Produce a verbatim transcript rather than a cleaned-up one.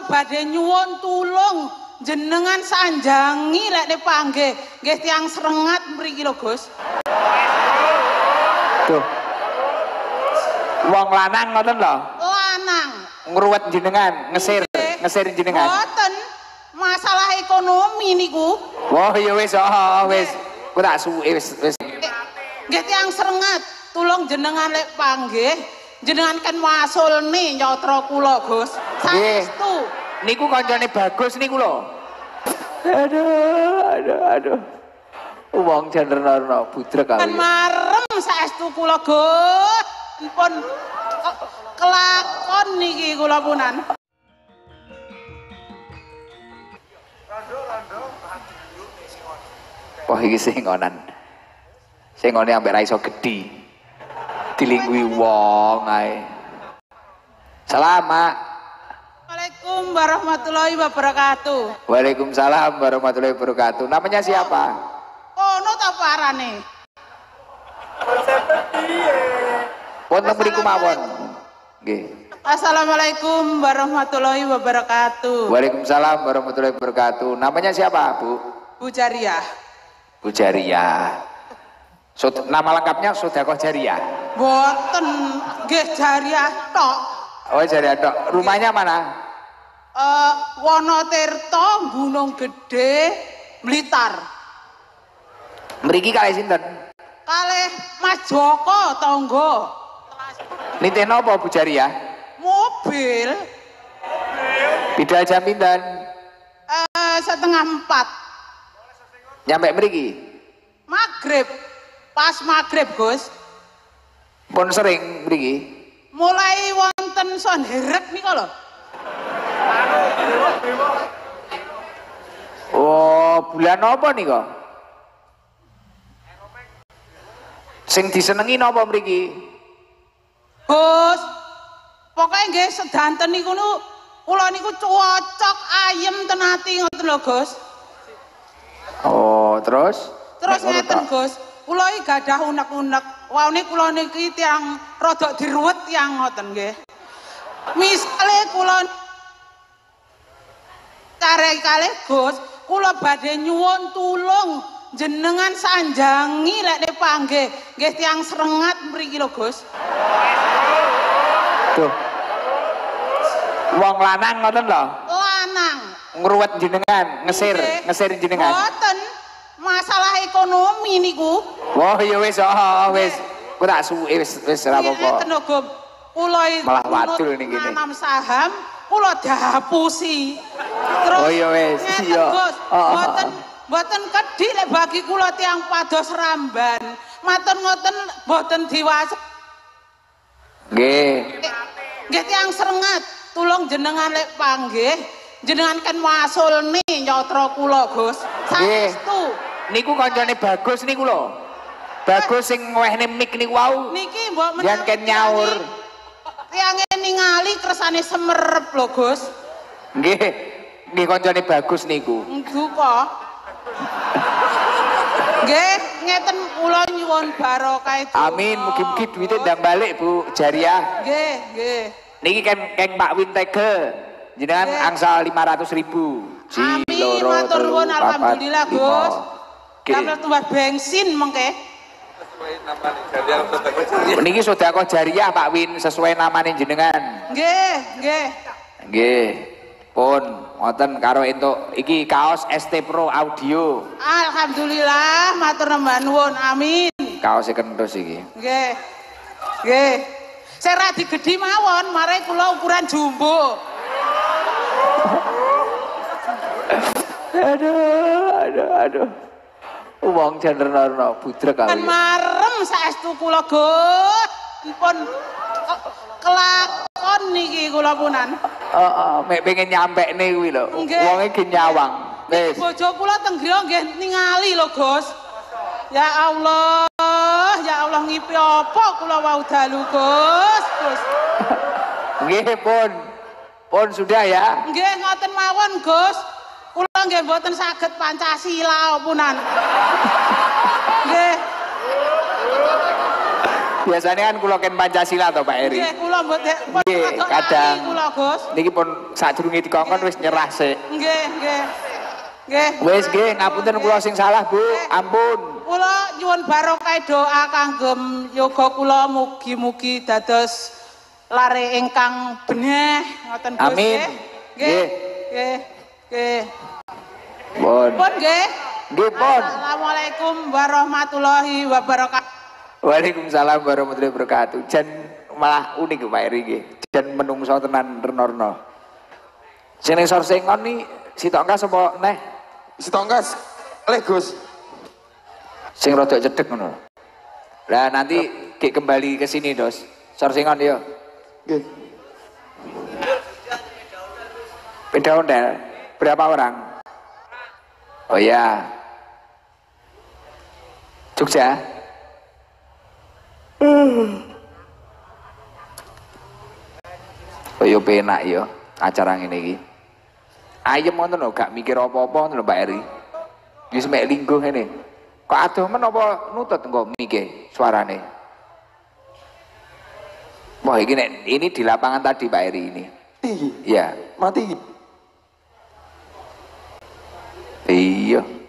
kula badhe nyuwun tulung jenengan sanjangi lek dipanggih nggih tiyang Srengat mriki lho Gus. Tuh. Wong lanang ngoten lho. Lanang. Ngruwet jenengan, ngesir, ngesir jenengan. Mboten. Masalah ekonomi niku. Wah, ya wis, oh, wis. Ku tak suwe wis wis. Nggih tiyang Srengat, tulung jenengan lek panggih, jenengan kan wasulne nyatra kula, Gus. Saestu. Niku kancane Bagus niku lho. Aduh, aduh, aduh. Wong jan rena budrek kali. Kan marem saestu kula, Gus. Pun kelakon niki kula punan. Wah iki singonan. Singone ambek ra iso gedhi. Dilingui wong ae. Selamat. Assalamualaikum warahmatullahi wabarakatuh. Waalaikumsalam warahmatullahi wabarakatuh. Namanya siapa? Ono ta parane? Wonten mriku mawon. Nggih. Assalamualaikum warahmatullahi wabarakatuh. Waalaikumsalam warahmatullahi wabarakatuh. Namanya siapa, Bu? Bu Jariah. Bu Jariah. Sud nama lengkapnya Sodakoh Jariah. Boten nggih Jariah tok. Oh, Jariah tok. Rumahnya mana? Eh Wonotirto, Gunung Gede, Blitar. Mriki kalih sinten? Kalih Mas Joko tangga. Nitih napa Bu Jariah? Mobil. Bida jam pinten? Eh setengah empat. Nyampe mriki? Maghrib. Pas maghrib, Gus. Pun sering mriki? Mulai wonten sonderek nika lho. Oh, bulan apa nika? Sing disenengi napa mriki? Gus, pokoknya nggih sedanten niku nu kula niku cocok ayem ten ati ngoten lho, Gus. Oh, terus? Terus ngeten, Gus. Kula iki gadah unek-unek. Waune kula niki tiyang rada diruwet tiyang ngoten nggih. Misale kula kalih Gus, kula badhe nyuwun tulung jenengan sanjangi lek dipanggih nggih tiyang Srengat mriki lho, Gus. Tuh. Wong lanang ngoten lho. Lanang. Ngruwet jenengan, ngesir, ngesir jenengan. Mboten. Masalah ekonomi niku. Wah, ya wis, oh, wis. Ku tak suwe wis wis ora apa-apa. Kula malah wadul niki. Nanam saham, kula dihapusi. Terus oh iya wis, iya. Mboten mboten kedhi lek bagi kula tiyang pados Ramban. Matur ngoten mboten diwasa. Nggih. Nggih tiyang Srengat, tulung jenengan lek panggih, jenengan kan wasulne nyatra kula, Gus. Saestu. Niku kancane Bagus niku lho. Bagus sing ngwehne mik niku wau. Niki mbok menawi yen ken nyaur. Tiyange ningali kersane semerep lho, Gus. Nggih. Nggih kancane Bagus niku. Duka. Nggih, ngeten kula nyuwun barokah itu. Amin, mugi-mugi duwite ndang balik Bu Jariah. Nggih, nggih. Niki kan keng Pak Wintege. Jenengan angsal lima ratus ribu. Amin, matur nuwun alhamdulillah, Gus. Damel tumbas bensin mengke. Niki Sodakoh Jariah Pak Win sesuai namanya jenengan. Nggih, nggih. Nggih. Pun wonten karo entuk iki kaos S T Pro Audio. Alhamdulillah, matur nembah nuwun. Amin. Kaos e kenthus iki. Nggih. Nggih. Sing ra digedhi mawon, mare kula ukuran jumbo. Aduh, aduh, aduh. Wong jan rena budrek kali. Kan marem saestu kula, Gus. Pun kelakon niki kula punan. Heeh, mek pengen nyampekne kuwi lho. Wonge ge nyawang. Wis. Bojo kula teng griya nggih ningali lho, Gus. Ya Allah, ya Allah ngipi apa kula wau dalu, Gus. Gus. Nggih, pun. Pun sudah ya. Nggih, ngoten mawon, Gus. Kula nggih mboten saged Pancasila punan. Nggih. Biasanya kan kula ken Pancasila to Pak Eri. Nggih, kula mboten Nggih, kadang kula Gus. niki pun sadurunge dikongkon wis nyerah sik. Nggih, nggih. Nggih. Wis nggih, ngapunten kula sing salah, Bu. Ampun. Kula nyuwun barokah doa kanggem yoga kula mugi-mugi dados lare ingkang beneh ngoten Gus. Amin. Nggih. Nggih. Nggih. Pun. Pun nggih. Nggih, pun. Assalamualaikum warahmatullahi wabarakatuh. Waalaikumsalam warahmatullahi wabarakatuh. Jan malah unik Pak Eri nggih. Jan menungso tenan renorno. Sing ning Sorsengon ni Sitongkas apa neh? Sitongkas. Leh Gus. Sing rada cedhek ngono. Lah nanti ki kembali ke sini, Dos. Sorsengon yo. Nggih. Beda ondel. Berapa orang? Oh ya. Jogja. Oh yo penak yo acara ngene iki. Ayem ngoten lho, gak mikir apa-apa ngoten lho Mbak Eri. Wis mek lingguh ngene. Kok adoh men apa nutut engko mike suarane. Wah iki nek ini di lapangan tadi Pak Eri ini. Iya. Iya. Mati. Iya.